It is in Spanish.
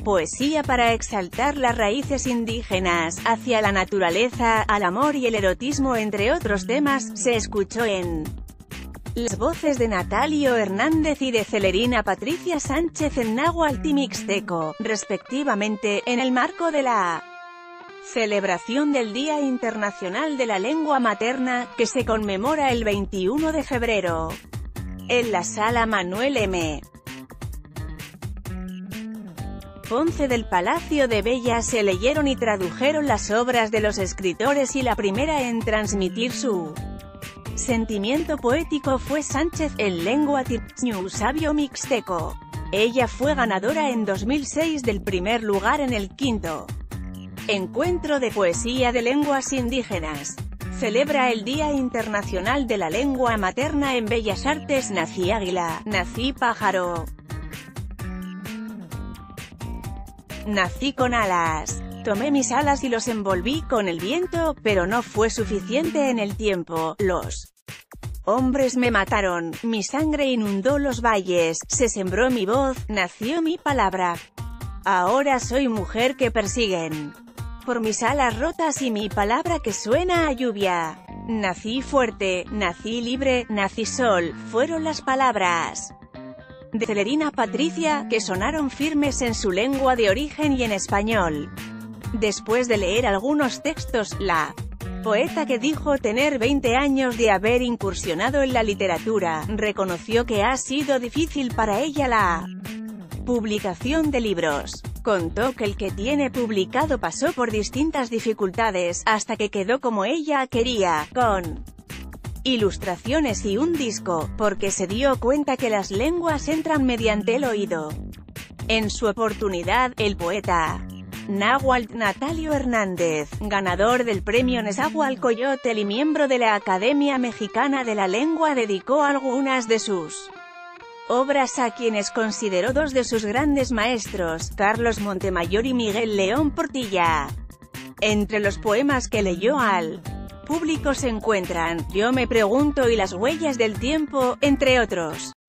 poesía para exaltar las raíces indígenas, hacia la naturaleza, al amor y el erotismo entre otros temas, se escuchó en las voces de Natalio Hernández y de Celerina Patricia Sánchez en náhuatl y mixteco, respectivamente, en el marco de la celebración del Día Internacional de la Lengua Materna, que se conmemora el 21 de febrero. En la Sala Manuel M. Ponce del Palacio de Bellas se leyeron y tradujeron las obras de los escritores y la primera en transmitir su sentimiento poético fue Sánchez, en lengua tiñu sabio mixteco. Ella fue ganadora en 2006 del primer lugar en el quinto Encuentro de Poesía de Lenguas Indígenas. Celebra el Día Internacional de la Lengua Materna en Bellas Artes. Nací águila, nací pájaro, nací con alas. Tomé mis alas y los envolví con el viento, pero no fue suficiente en el tiempo. Los hombres me mataron, mi sangre inundó los valles, se sembró mi voz, nació mi palabra. Ahora soy mujer que persiguen por mis alas rotas y mi palabra que suena a lluvia. Nací fuerte, nací libre, nací sol, fueron las palabras de Celerina Patricia, que sonaron firmes en su lengua de origen y en español. Después de leer algunos textos, la poeta, que dijo tener 20 años de haber incursionado en la literatura, reconoció que ha sido difícil para ella la publicación de libros. Contó que el que tiene publicado pasó por distintas dificultades, hasta que quedó como ella quería, con ilustraciones y un disco, porque se dio cuenta que las lenguas entran mediante el oído. En su oportunidad, el poeta náhuatl Natalio Hernández, ganador del premio Nezahualcóyotl y miembro de la Academia Mexicana de la Lengua, dedicó algunas de sus obras a quienes consideró dos de sus grandes maestros, Carlos Montemayor y Miguel León Portilla. Entre los poemas que leyó al público se encuentran Yo me pregunto y Las huellas del tiempo, entre otros.